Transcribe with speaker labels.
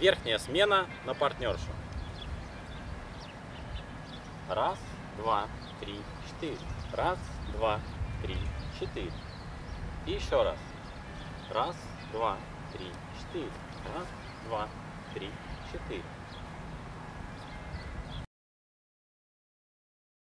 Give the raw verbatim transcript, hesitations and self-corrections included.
Speaker 1: Верхняя смена на партнершу. Раз, два, три, четыре. Раз, два, три, четыре. И еще раз. Раз, два, три, четыре. Раз, два, три, четыре.